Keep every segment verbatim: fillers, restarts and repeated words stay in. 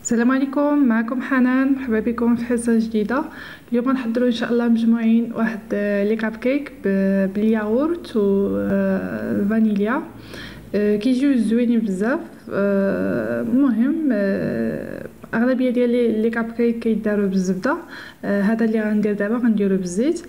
السلام عليكم، معكم حنان. مرحبا بكم في حصة جديدة. اليوم غنحضروا ان شاء الله مجموعين واحد لي كاب كيك بالياغورت والفانيليا. كيجيو زوينين بزاف. المهم اغلبيه ديال لي كاب كيك كيداروا بالزبده. هذا اللي غندير دابا غنديرو بالزيت.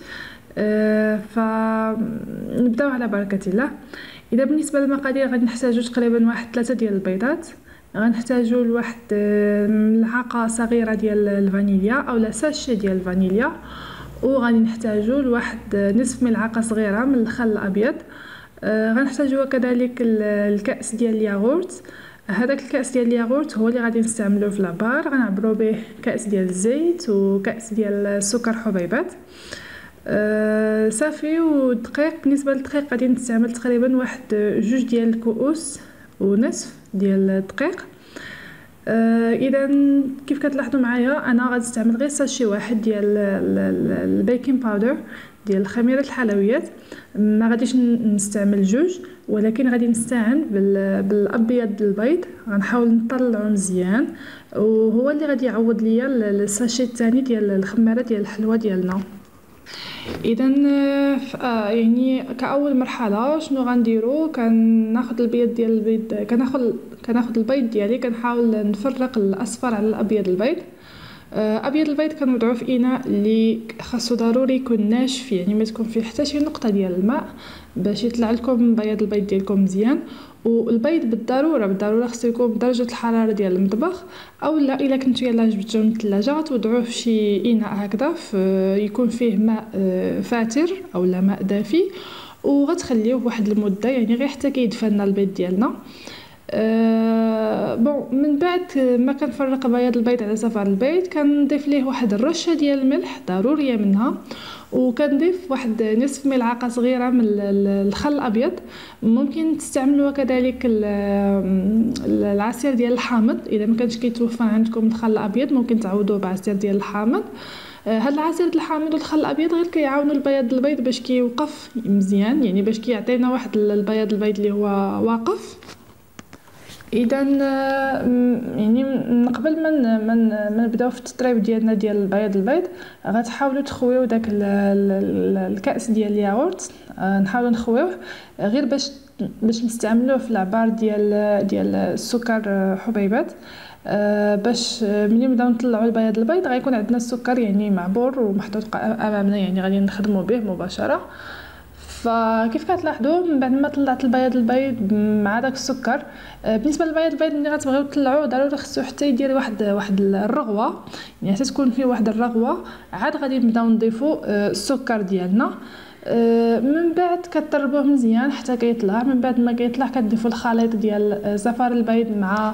فنبداو على بركه الله. اذا بالنسبه للمقادير غادي نحتاجو تقريبا واحد ثلاثة ديال البيضات، غنحتاجو لواحد ملعقه صغيره ديال الفانيليا اولا ساشي ديال الفانيليا، وغادي نحتاجو لواحد نصف ملعقه صغيره من الخل الابيض. آه غنحتاجو كذلك الكاس ديال الياغورت. هذاك الكاس ديال الياغورت هو اللي غادي نستعملوه في لابار، غنعبرو به كاس ديال الزيت وكاس ديال السكر حبيبات. أه صافي. والدقيق، بالنسبه للدقيق غادي نستعمل تقريبا واحد جوج ديال الكؤوس ونصف ديال الدقيق. أه اذا كيف كتلاحظوا معايا انا غادي نستعمل غير ساشي واحد ديال البيكين باودر ديال خميره الحلويات، ما غاديش نستعمل جوج، ولكن غادي نستعن بالابيض البيض. غنحاول نطلعو مزيان وهو اللي غادي يعوض ليا الساشي الثاني ديال الخماره ديال الحلوه ديالنا. اذا آه يعني كاول مرحله شنو غنديرو، كناخذ البيض ديال البيض، كناخذ كناخذ البيض ديالي، كنحاول نفرق الاصفر على الابيض البيض. آه ابيض البيض كنوضعوه في اناء اللي خاصو ضروري يكون ناشف، يعني ما تكون فيه حتى شي نقطه ديال الماء باش يطلع لكم بياض البيض ديالكم مزيان. والبيض بالضروره بالضروره خصو يكون بدرجه الحراره ديال المطبخ، او لا الا كنتو يلاه جبتوه من الثلاجه غتوضعوه في شي اناء هكذا يكون فيه ماء فاتر او لا ماء دافي، وغتخليوه واحد المده يعني غير حتى كيدفى لنا البيض ديالنا. أه بون من بعد ما كنفرق بياض البيض على صفار البيض كنضيف ليه واحد الرشه ديال الملح ضروريه منها، وكنضيف واحد نصف ملعقه صغيره من الخل الابيض. ممكن تستعملوا كذلك العصير ديال الحامض، اذا ما كانش كيتوفر عندكم الخل الابيض ممكن تعوضوه بعصير ديال الحامض. هاد العصير ديال الحامض والخل الابيض غير كيعاونوا البياض البيض باش كيوقف مزيان، يعني باش كيعطينا واحد البياض البيض اللي هو واقف. اذا يعني من قبل ما من من نبداو في التطريب ديالنا ديال البياض البيض غتحاولوا تخويو داك الكاس ديال الياغورت، نحاولوا نخويوه غير باش باش نستعملوه في العبار ديال ديال السكر حبيبات، باش ملي نبداو نطلعوا البياض البيض غيكون عندنا السكر يعني معبور ومحطوط امامنا، يعني غادي نخدموا به مباشره. فكيف كتلاحظوا من بعد ما طلعت البياض البيض مع داك السكر، بالنسبه للبياض البيض ملي غتبغيو تطلعوه ضروري خصو حتى يدير واحد واحد الرغوه، يعني حتى تكون فيه واحد الرغوه عاد غادي نبداو نضيفوا السكر ديالنا. من بعد كتطربوه مزيان حتى كيطلع. من بعد ما كيطلع كتضيفوا الخليط ديال صفار البيض مع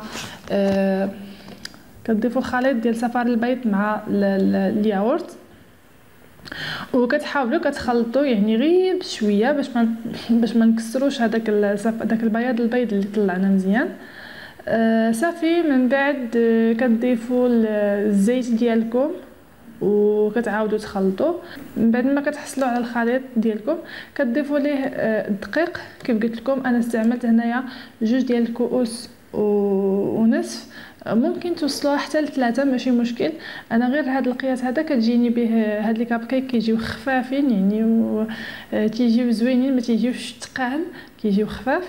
كتضيفوا الخليط ديال صفار البيض مع الياغورت، وكتحاولوا كتخلطوا يعني غير بشويه باش ما باش ما نكسروش هذاك داك البياض البيض اللي طلعنا مزيان. آه صافي. من بعد كتضيفوا الزيت ديالكم وكتعاودوا تخلطوه. من بعد ما كتحصلوا على الخليط ديالكم كتضيفوا ليه الدقيق. كيف قلت لكم انا استعملت هنايا جوج ديال الكؤوس ونصف، ممكن توصلوها حتى لثلاثة ماشي مشكل. انا غير هذا القياس هذا كتجيني به هاد لي كاب كيك كيجيو خفافين يعني و تيجيو زوينين، ما تيجيوش ثقال، كيجيو خفاف.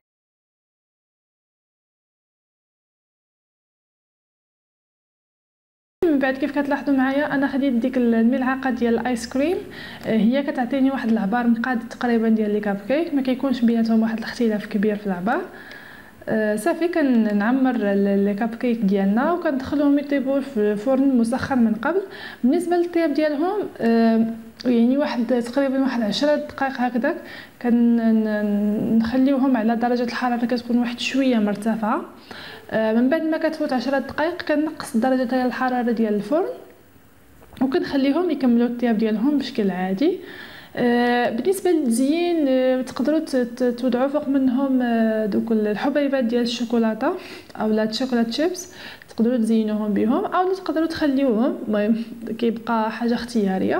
من بعد كيف كتلاحظوا معايا انا خديت ديك الملعقه ديال الايس كريم، هي كتعطيني واحد العبار مقاد تقريبا ديال لي كاب كيك، ما كيكونش بيناتهم واحد الاختلاف كبير في العبار. آه صافي. كنعمر لي كاب كيك ديالنا وكندخلهم يطيبوا في الفرن مسخن من قبل. بالنسبه للطياب ديالهم آه يعني واحد تقريبا واحد عشرة دقائق هكذاك كنخليوهم على درجه الحراره كتكون واحد شويه مرتفعه. آه من بعد ما كتفوت عشرة دقائق كنقص درجه ديال الحراره ديال الفرن وكنخليهم يكملوا الطياب ديالهم بشكل عادي. آه بالنسبه للتزيين آه تقدروا توضعوا فوق منهم آه دوك الحبيبات ديال الشوكولاته او لا الشوكولات شيبس، تقدروا تزينوهم بهم او تقدروا تخليوهم، المهم كيبقى حاجه اختياريه.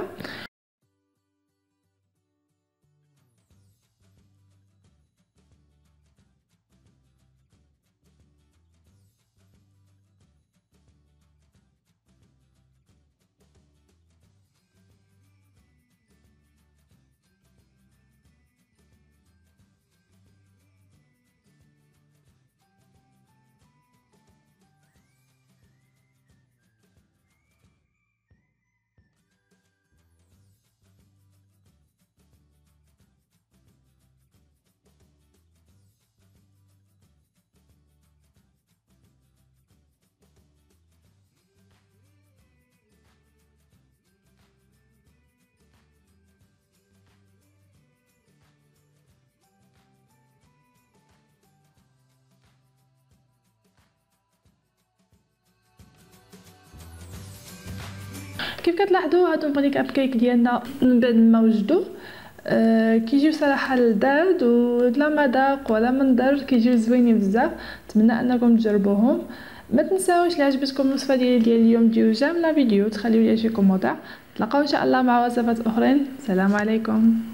كيف كتلاحظوا هادو المغريك اب كيك ديالنا من بعد ما وجدوا أه كيجيو صراحه لذاذ ولا مذاق ولا منظر، كيجيو زوينين بزاف. نتمنى انكم تجربوهم. ما تنساوش الا عجبتكم الوصفه ديالي ديال اليوم ديروا جيم لا فيديو، تخليو لي شي كومونتير. نتلاقاو ان شاء الله مع وصفات اخرين. السلام عليكم.